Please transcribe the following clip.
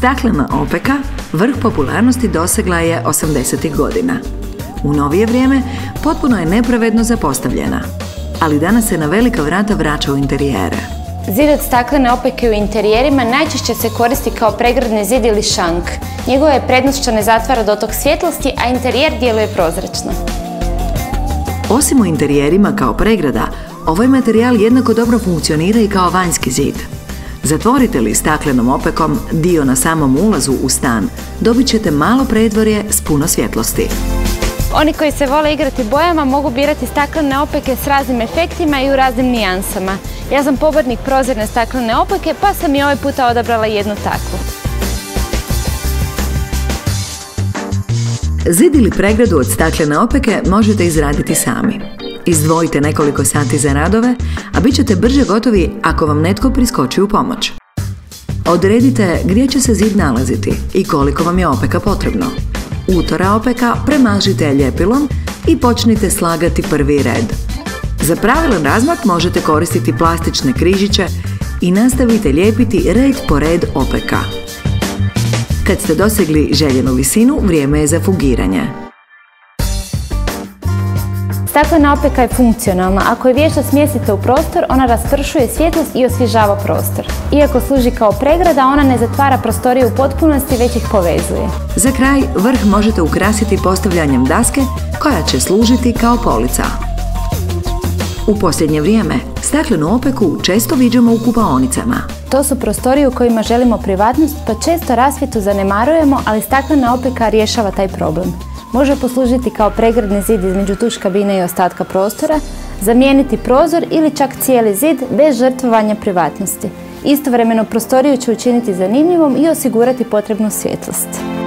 Staklena opeka vrh popularnosti dosegla je 80. godina. U novije vrijeme potpuno je nepravedno zapostavljena, ali danas se na velika vrata vraća u interijere. Zid od staklene opeke u interijerima najčešće se koristi kao pregradni zid ili šank. Njegova je prednost što ne zatvara dotok svjetlosti, a interijer djeluje prozračno. Osim u interijerima kao pregrada, ovaj materijal jednako dobro funkcionira i kao vanjski zid. Zatvorite li staklenom opekom dio na samom ulazu u stan, dobit ćete malo predvorje s puno svjetlosti. Oni koji se vole igrati bojama mogu birati staklene opeke s raznim efektima i u raznim nijansama. Ja sam pobornik prozirne staklene opeke, pa sam i ovaj puta odabrala jednu takvu. Zid ili pregradu od staklene opeke možete izraditi sami. Izdvojite nekoliko sati za radove, a bit ćete brže gotovi ako vam netko priskoči u pomoć. Odredite gdje će se zid nalaziti i koliko vam je opeka potrebno. Utora opeka premažite ljepilom i počnite slagati prvi red. Za pravilan razmak možete koristiti plastične križiće i nastavite lijepiti red po red opeka. Kad ste dosegli željenu visinu, vrijeme je za fungiranje. Staklena opeka je funkcionalna. Ako je vješto smjestite u prostor, ona raspršuje svjetlost i osvježava prostor. Iako služi kao pregrada, ona ne zatvara prostorije u potpunosti, već ih povezuje. Za kraj, vrh možete ukrasiti postavljanjem daske koja će služiti kao polica. U posljednje vrijeme, staklenu opeku često viđamo u kupaonicama. To su prostorije u kojima želimo privatnost, pa često rasvjetu zanemarujemo, ali staklena opeka rješava taj problem. Može poslužiti kao pregradni zid između tuš kabine i ostatka prostora, zamijeniti prozor ili čak cijeli zid bez žrtvovanja privatnosti. Istovremeno prostoriju će učiniti zanimljivom i osigurati potrebnu svjetlost.